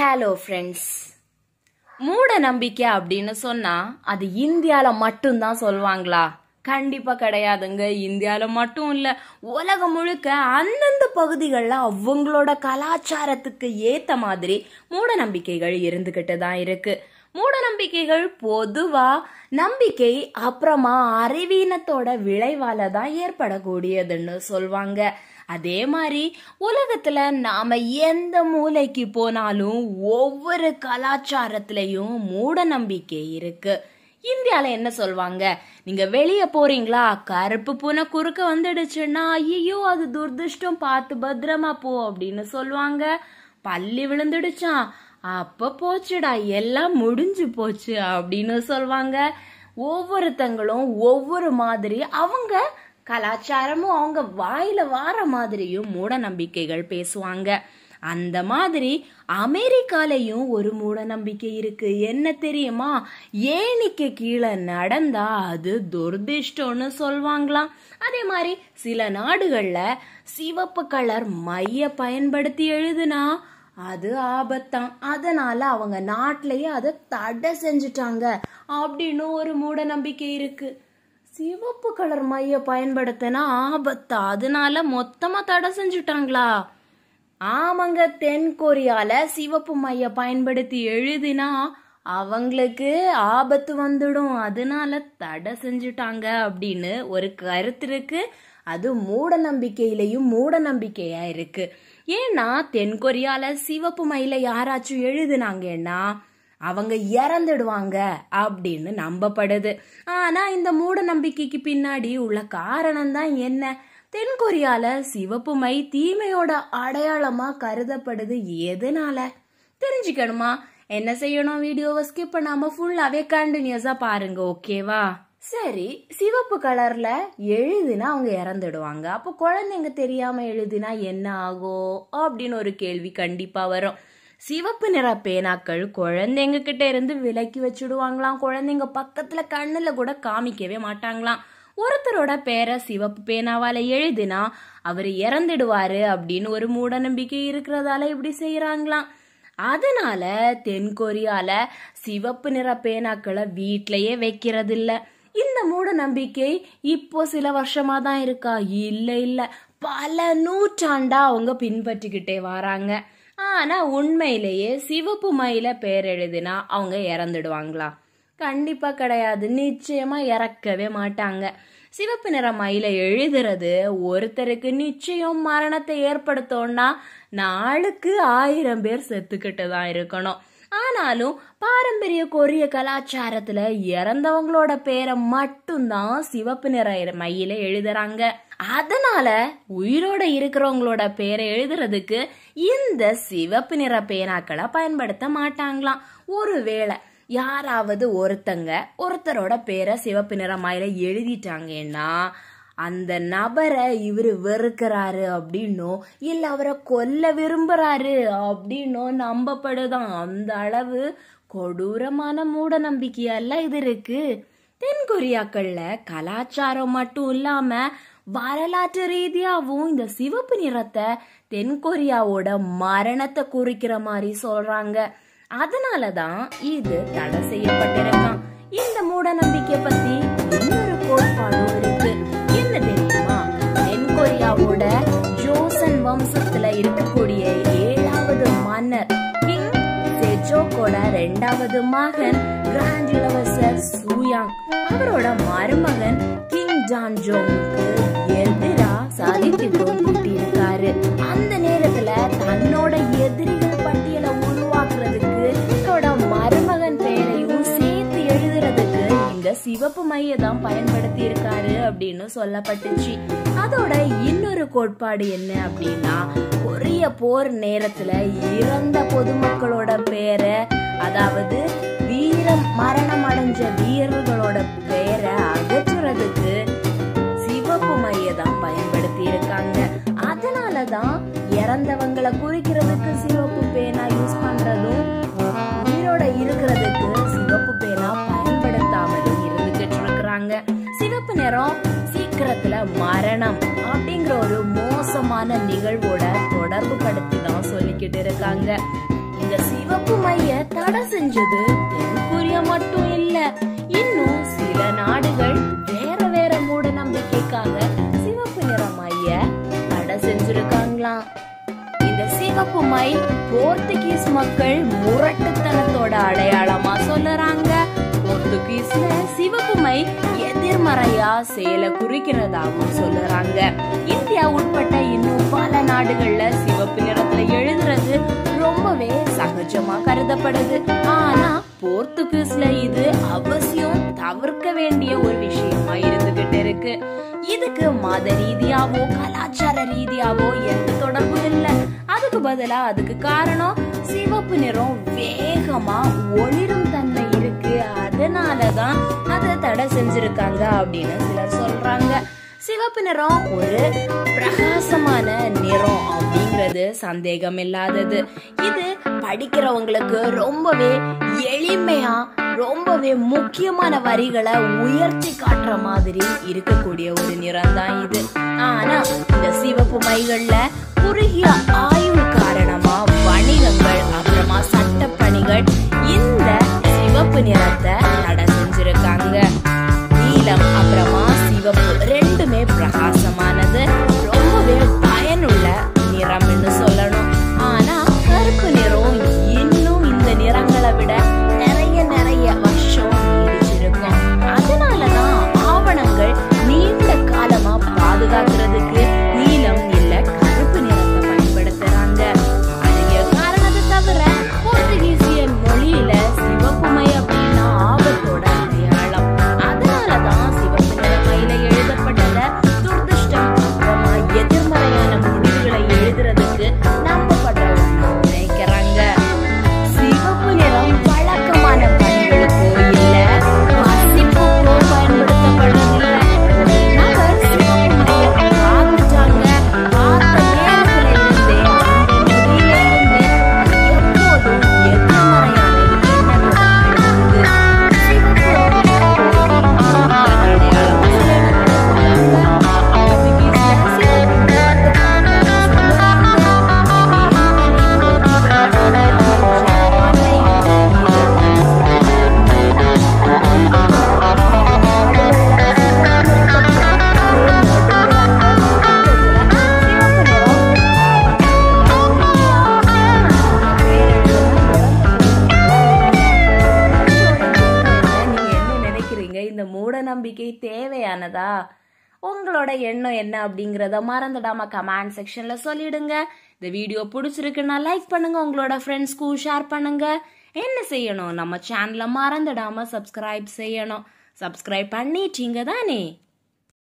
Hello friends, மூட நம்பிக்கை அப்படின்னு சொன்னா அது இந்தியால மட்டும்தான் சொல்லுவாங்களா? கண்டிப்பா கிடையாதுங்க. இந்தியால மட்டும் இல்ல, உலகம் முழுக்க அந்தந்த பகுதிகளில் அவங்களோட கலாச்சாரத்துக்கு ஏத்த மாதிரி மூட நம்பிக்கைகள் இருந்துகிட்டு தான் இருக்கு. மூட நம்பிக்கைகள் பொதுவா நம்பிக்கை அப்புறமா அறிவீனத்தோட விளைவால தான் ஏற்படக்கூடியதுன்னு சொல்லுவாங்க. அதே மாதிரி உலகத்துல நாம எந்த மூலைக்கு போனாலும் ஒவ்வொரு கலாச்சாரத்திலையும் மூட நம்பிக்கை இருக்கு. இந்தியால என்ன சொல்வாங்க, நீங்க வெளியே போறீங்களா, கருப்பு பூனை குறுக்க வந்துடுச்சுன்னா ஐயோ அது துர்திருஷ்டம், பார்த்து பத்திரமா போ அப்படின்னு சொல்லுவாங்க. பள்ளி விழுந்துடுச்சான், அப்ப போச்சுடா எல்லாம் முடிஞ்சு போச்சு அப்படின்னு சொல்லுவாங்க. ஒவ்வொருத்தங்களும் ஒவ்வொரு மாதிரி அவங்க கலாச்சாரமும் அவங்க வாயில வார மாதிரியும் மூட நம்பிக்கைகள் பேசுவாங்க. அந்த மாதிரி அமெரிக்காலையும் ஒரு மூட நம்பிக்கை இருக்கு. என்ன தெரியுமா? ஏணிக்கு கீழே நடந்தா அது துர்திஷ்டம்னு சொல்வாங்களாம். அதே மாதிரி சில நாடுகள்ல சிவப்பு கலர் மைய பயன்படுத்தி எழுதுனா அது ஆபத்தான், அதனால அவங்க நாட்டிலேயே அதை தடை செஞ்சுட்டாங்க அப்படின்னு ஒரு மூட நம்பிக்கை இருக்கு. சிவப்பு கலர் மைய பயன்படுத்தினா ஆபத்தா, அதனால மொத்தமா தடை செஞ்சுட்டாங்களா? ஆமாங்க, தென் கொரியால சிவப்பு மைய பயன்படுத்தி எழுதினா அவங்களுக்கு ஆபத்து வந்துடும், அதனால தடை செஞ்சுட்டாங்க அப்படின்னு ஒரு கருத்து இருக்கு. அது மூட நம்பிக்கையிலையும் மூட நம்பிக்கையா இருக்கு. ஏன்னா தென் கொரியால சிவப்பு மையில யாராச்சும் எழுதுனாங்கன்னா அவங்க இறந்துடுவாங்க அப்படின்னு நம்பப்படுது. ஆனா இந்த மூட நம்பிக்கைக்கு பின்னாடி உள்ள காரணம் தான் என்ன? தென் கொரியால சிவப்பு மை தீமையோட அடையாளமா கருதப்படுது. எதனால தெரிஞ்சுக்கணுமா? என்ன செய்யணும், வீடியோவை ஸ்கிப் பண்ணாம ஃபுல்லாவே கண்டினியூஸா பாருங்க, ஓகேவா? சரி, சிவப்பு கலர்ல எழுதினா அவங்க இறந்துடுவாங்க, அப்போ குழந்தைங்க தெரியாம எழுதினா என்ன ஆகும் அப்படின்னு ஒரு கேள்வி கண்டிப்பா வரும். சிவப்பு நிற பேனாக்கள் குழந்தைங்க கிட்ட இருந்து விலக்கி வச்சுடுவாங்களாம். குழந்தைங்க பக்கத்துல கண்ணுல கூட காமிக்கவே மாட்டாங்களாம். ஒருத்தரோட பேரை சிவப்பு பேனாவால எழுதினா அவர் இறந்துடுவாரு அப்படின்னு ஒரு மூட நம்பிக்கை இருக்கிறதால இப்படி செய்யறாங்களாம். அதனால தென் கொரியால சிவப்பு நிற பேனாக்களை வீட்லயே வைக்கிறது இல்ல. இந்த மூட நம்பிக்கை இப்போ சில வருஷமா தான் இருக்கா? இல்ல, பல நூற்றாண்டா அவங்க பின்பற்றிக்கிட்டே வராங்க. ஆனா உண்மையிலேயே சிவப்பு மையில பேர் எழுதினா அவங்க இறந்துடுவாங்களா? கண்டிப்பா கிடையாது, நிச்சயமா இறக்கவே மாட்டாங்க. சிவப்பு நிற மயில எழுதுறது ஒருத்தருக்கு நிச்சயம் மரணத்தை ஏற்படுத்தோம்னா நாளுக்கு 1000 பேர் செத்துக்கிட்டு தான் இருக்கணும். ஆனாலும் பாரம்பரிய கொரிய கலாச்சாரத்துல இறந்தவங்களோட பேரை மட்டும்தான் சிவப்பு நிற மையில எழுதுறாங்க. அதனால உயிரோட இருக்கிறவங்களோட பேரை எழுதுறதுக்கு இந்த சிவப்பு நிற பேனாக்களை பயன்படுத்த மாட்டாங்களாம். ஒருவேளை யாராவது ஒருத்தரோட பேரை சிவப்பு நிற மயில எழுதிட்டாங்கன்னா அந்த நபரை இவரு வெறுக்கிறாரு அப்படின்னோ இல்ல அவரை கொல்ல விரும்புறாரு அப்படின்னோ நம்பப்படுதான். அந்த அளவு கொடூரமான மூட நம்பிக்கையெல்லாம் இது இருக்கு. தென் கொரியாக்கள்ல கலாச்சாரம் மட்டும் இல்லாம வரலாற்று ரீதியாவும் இந்த சிவப்பு நிறத்தை தென் கொரியாவோட மரணத்தை குறிக்கிற மாதிரி சொல்றாங்க. அதனாலதான் இது தடை செய்யப்பட்டிருக்கான். இந்த மூட நம்பிக்கை பத்தி இன்னொரு கோட்பாடும் இருக்கு. என்ன தெரியுமா? தென் கொரியாவோட ஜோசன் வம்சத்துல இருக்கக்கூடிய 7வது மன்னர் கிங் செஜோக்கோட 2வது மகன் கிராண்ட் இளவரசர் சூயாங் அவரோட மருமகன் கிங் ஜான்ஜோங்க்கு எதிரா சதித்திட்டம் கூட்டியிருக்காரு. அந்த நேரத்துல தன்னோட எதிரிகள் பட்டியலை உருவாக்குறதுக்கு தன்னோட மருமகன் பெயரையும் சேர்த்து எழுதுறதுக்கு இந்த சிவப்பு மைய தான் பயன்படுத்தி இருக்காரு அப்படின்னு சொல்லப்பட்டுச்சு. அதோட இன்னொரு கோட்பாடு என்ன அப்படின்னா, கொரிய போர் நேரத்துல இறந்த பொதுமக்களோட பேரை, அதாவது மரணம் அடைஞ்ச வீரர்களோட பேரை அகற்றுறதுக்கு சிவப்பு மைய தான் பயன்படுத்தி இருக்காங்க. அதனாலதான் இறந்தவங்களை குறிக்கிறதுக்கு சிவப்பு பேனா யூஸ் பண்றதும் உயிரோட இருக்கிறதுக்கு சிவப்பு பேனா பயன்படுத்தாமலும் இருந்துகிட்டு இருக்கிறாங்க. சிவப்பு நிறம் சீக்கிரத்துல மரணம் அப்படிங்கிற ஒரு மோசமான நிகழ்வோட தொடர்பு படுத்தி தான் சொல்லிக்கிட்டு இருக்காங்க. இந்த சிவப்பு செஞ்சது தென்கொரியா மட்டும் இல்ல, இன்னும் சில நாடுகள் வேற வேற மூட நம்பிக்கைக்காக சிவப்பு நிற மைய தடை செஞ்சிருக்காங்களாம். இந்த சிவப்பு மை போர்த்துகீஸ் மக்கள் முரட்டுத்தனத்தோட அடையாளமா சொல்லுறாங்க. போர்த்துகீஸ்ல சிவப்பு மை எதிர்மறையா செயலை குறிக்கிறதாகவும் சொல்லுறாங்க. இந்தியா உட்பட்ட இன்னும் பல நாடுகள்ல சிவப்பு நிறத்துல எழுதுறது ரொம்பவே சகஜமா கருதப்படுது. ஆனா போர்த்துகீஸ்ல இது அவசியம் தவிர்க்க வேண்டிய ஒரு விஷயமா இருந்துகிட்டு இருக்கு. இதுக்கு மத ரீதியாவோ கலாச்சார ரீதியாவோ எந்த தொடர்பும் இல்ல. அதுக்கு பதிலா அதுக்கு காரணம் சிவப்பு நிறம் வேகமா ஒளிரும் தன்மை இருக்கு, அதனாலதான் அதை தடை செஞ்சிருக்காங்க அப்படின்னு சிலர் சொல்றாங்க. சிவப்பு நிறம் ஒரு பிரகாசமான நிறம் அப்படிங்கிறது சந்தேகம் இல்லாதது. இது படிக்கிறவங்களுக்கு ரொம்பவே எளிமையா ரொம்பவே முக்கியமான வரிகளை உயர்த்தி காட்டுற மாதிரி இருக்கக்கூடிய ஒரு நிறம் தான் இது. ஆனா இந்த சிவப்பு மைகள்ல குறுகிய ஆய்வு காரணமா வணிகங்கள் அப்புறமா சட்ட பணிகள் இந்த சிவப்பு நிறத்தை தடை செஞ்சிருக்காங்க. நீலம் அப்புறமா சிவப்பு ரெண்டுமே பிரகாசமானது, ரொம்பவே பயனுள்ள நிறம்னு சொல்லணும். ஆனா கருப்பு நிறம் இன்னும் இந்த நிறங்களை விட நிறைய வருஷம் நீடிச்சிருக்கும். அதனாலதான் ஆவணங்கள் நீண்ட காலமா பாதுகாக்கிறதுக்கு நீலம் இல்ல கருப்பு நிறத்தை பயன்படுத்துறாங்க. அறிவியல் காரணத்தை தவிர போர்த்துகீசிய மொழியில சிவப்பு மை அப்படின்னா ஆபத்தோட அடையாளம். அதனாலதான் சிவப்பு நிற மையில எழுதப்பட்டத துர்திஷ்டம் அப்புறமா எதிர்மறையான முடிவுகளை எழுதுறதுக்கு நம்பப்படுறவங்க நினைக்கிறாங்க. சிவப்பு நிறம் வழக்கமான பணிகளுக்கோ இல்ல வாசிப்புக்கோ பயன்படுத்தப்படுறதில்ல. நபர் சிவப்பு மையை பார்த்துட்டாங்க, பார்த்த நேரத்துல இருந்தே அந்த நொடியில இருந்து எப்போதும் எதிர்மறையான எண்ணங்களை எழுதுது. சிவப்பு அடையாளமா இந்த மூட நம்பிக்கை தேவையானதா? உங்களோட எண்ணம் என்ன அப்படிங்கறத மறந்துடாம கமெண்ட் செக்ஷன்ல சொல்லிடுங்க. இந்த வீடியோ பிடிச்சிருக்குன்னா லைக் பண்ணுங்க, உங்களோட ஃப்ரெண்ட்ஸ்க்கும் ஷேர் பண்ணுங்க. என்ன செய்யணும், நம்ம சேனலை மறந்துடாம சப்ஸ்கிரைப் செய்யணும். சப்ஸ்கிரைப் பண்ணிட்டீங்க தானே?